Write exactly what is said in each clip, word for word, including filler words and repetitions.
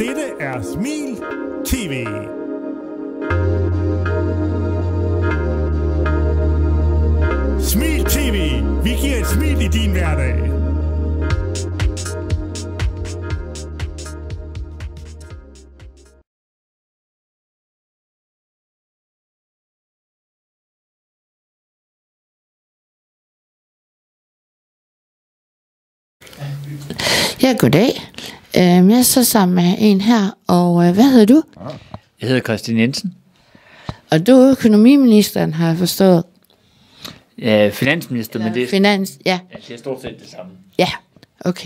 Dette er Smil T V. Smil T V. Vi giver et smil i din hverdag. Ja, goddag. Jeg så sammen med en her, og hvad hedder du? Jeg hedder Christian Jensen. Og du er økonomiministeren, har jeg forstået. Ja, finansminister, Eller men det er, finans, ja. ja, det er stort set det samme. Ja, okay.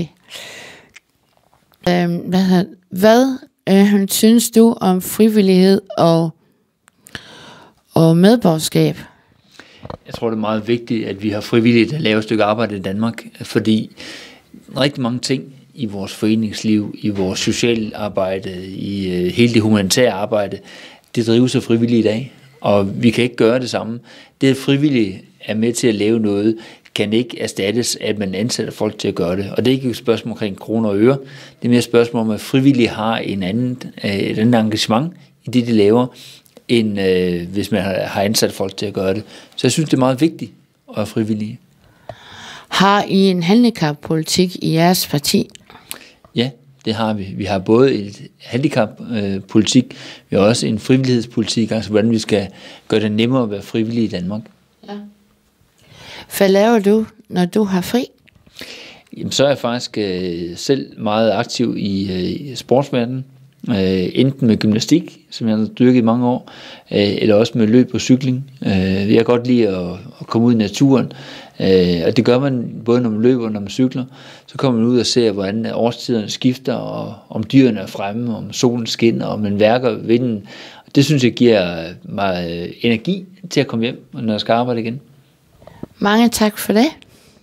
Øhm, hvad hedder, hvad øh, synes du om frivillighed og, og medborgerskab? Jeg tror, det er meget vigtigt, at vi har frivilligt at lave et stykke arbejde i Danmark, fordi rigtig mange ting i vores foreningsliv, i vores sociale arbejde, i øh, hele det humanitære arbejde, det drives af frivillige i dag, og vi kan ikke gøre det samme. Det, at frivillige er med til at lave noget, kan ikke erstattes, at man ansætter folk til at gøre det. Og det er ikke et spørgsmål omkring kroner og øre. Det er mere et spørgsmål om, at frivillige har en anden, øh, et andet engagement i det, de laver, end øh, hvis man har ansat folk til at gøre det. Så jeg synes, det er meget vigtigt at være frivillige. Har I en handicappolitik i jeres parti? Ja, det har vi. Vi har både et handicappolitik, øh, vi har også en frivillighedspolitik, altså hvordan vi skal gøre det nemmere at være frivillig i Danmark. Ja. Hvad laver du, når du har fri? Jamen, så er jeg faktisk øh, selv meget aktiv i øh, sportsverdenen. Øh, enten med gymnastik, som jeg har dyrket i mange år, øh, eller også med løb og cykling. Øh, jeg kan godt lide at, at komme ud i naturen, øh, og det gør man både når man løber og når man cykler. Så kommer man ud og ser, hvordan årstiderne skifter, og om dyrene er fremme, om solen skinner, og man værker vinden. Det synes jeg giver mig energi til at komme hjem, når jeg skal arbejde igen. Mange tak for det.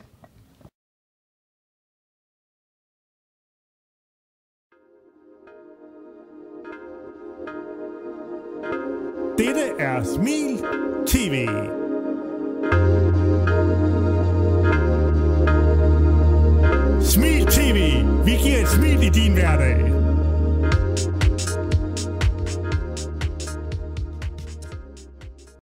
Dette er Smil T V. Smil T V. Vi giver et smil i din hverdag.